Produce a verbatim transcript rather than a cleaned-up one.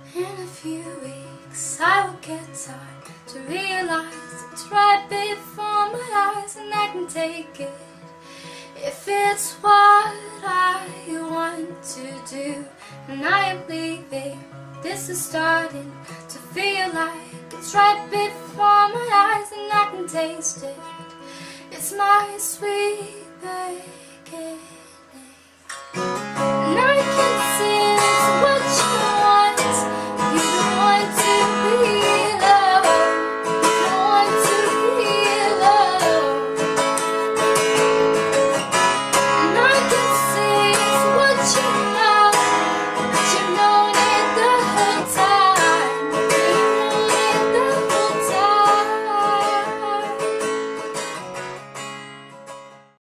In a few weeks I will get time to realize it's right before my eyes, and I can take it if it's what I want to do. And I am leaving, this is starting to feel like it's right before my eyes, and I can taste it. It's my sweet vacation.